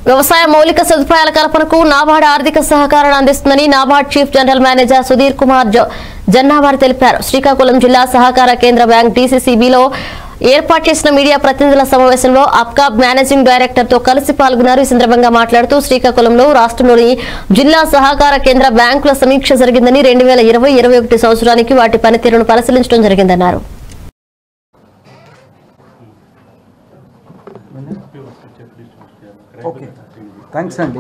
వ్యవసాయ మౌలిక సదుపాయాల కల్పనకు నాబార్డ్ ఆర్థిక సహకారాన్ని అందిస్తుందని NABARD chief general manager Sudhir Kumar Jannavar తెలిపారు. శ్రీకాకుళం జిల్లా సహకార కేంద్ర బ్యాంక్ DCCBలో ఏర్పాటు చేసిన మీడియా ప్రతినిధుల సమావేశంలో అప్కాబ్ మేనేజింగ్ డైరెక్టర్ తో కలిసి పాల్గొన్నారు. ఈ సందర్భంగా మాట్లాడుతూ శ్రీకాకుళంలో రాష్ట్రంలోని జిల్లా సహకార కేంద్ర బ్యాంకుల సమీక్ష జరిగిందని 2020-21 సంవత్సరానికి వాటి పనితీరును పరిశీలించడం జరిగిందన్నారు. ఓకే, థ్యాంక్స్ అండి.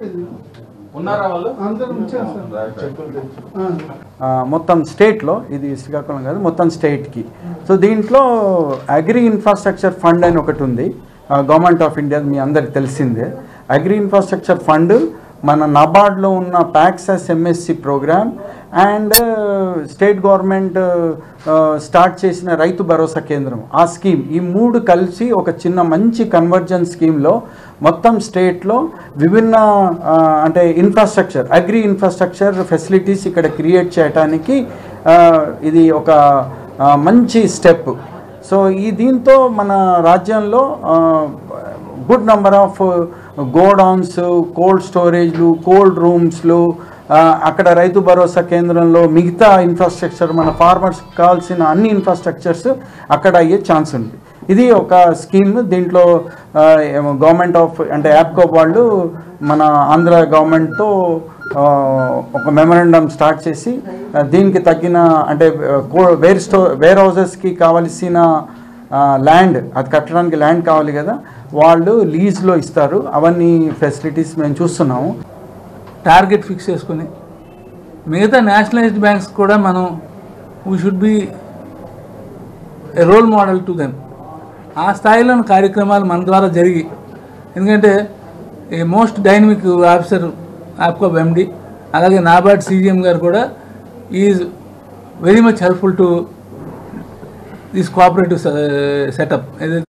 మొత్తం స్టేట్లో, ఇది శ్రీకాకుళం కాదు, మొత్తం స్టేట్కి. సో దీంట్లో అగ్రి ఇన్ఫ్రాస్ట్రక్చర్ ఫండ్ అని ఒకటి ఉంది, గవర్నమెంట్ ఆఫ్ ఇండియా, మీ అందరికి తెలిసిందే. అగ్రి ఇన్ఫ్రాస్ట్రక్చర్ ఫండ్ మన నాబార్డ్లో ఉన్న PACSes MSc programme and state government start చేసిన రైతు భరోసా కేంద్రం, ఆ స్కీమ్, ఈ మూడు కలిసి ఒక చిన్న మంచి కన్వర్జెన్స్ స్కీమ్లో మొత్తం స్టేట్లో విభిన్న అంటే ఇన్ఫ్రాస్ట్రక్చర్, అగ్రి ఇన్ఫ్రాస్ట్రక్చర్ ఫెసిలిటీస్ ఇక్కడ క్రియేట్ చేయడానికి ఇది ఒక మంచి స్టెప్. సో దీంతో మన రాజ్యంలో good number of godowns, cold స్టోరేజ్లు, కోల్డ్ రూమ్స్లు, అక్కడ రైతు భరోసా కేంద్రంలో మిగతా ఇన్ఫ్రాస్ట్రక్చర్, మన ఫార్మర్స్ కావాల్సిన అన్ని ఇన్ఫ్రాస్ట్రక్చర్స్ అక్కడ అయ్యే ఛాన్స్ ఉంది. ఇది ఒక స్కీమ్. దీంట్లో గవర్నమెంట్ ఆఫ్ అంటే యాప్కోప్ వాళ్ళు మన ఆంధ్ర గవర్నమెంట్తో ఒక మెమరాండం స్టార్ట్ చేసి దీనికి తగ్గిన అంటే వేర్ హౌజెస్కి కావలసిన ల్యాండ్, అది కట్టడానికి ల్యాండ్ కావాలి కదా, వాళ్ళు లీజ్లో ఇస్తారు. అవన్నీ ఫెసిలిటీస్ మేము చూస్తున్నాము. టార్గెట్ ఫిక్స్ చేసుకుని మిగతా నేషనలైజ్డ్ బ్యాంక్స్ కూడా మనం we should be a role model to them. ఆ స్థాయిలోని కార్యక్రమాలు మన ద్వారా జరిగి, ఎందుకంటే a most dynamic officer APCOB MD, అలాగే నాబార్డ్ CGM గారు కూడా is very much helpful to this cooperative setup.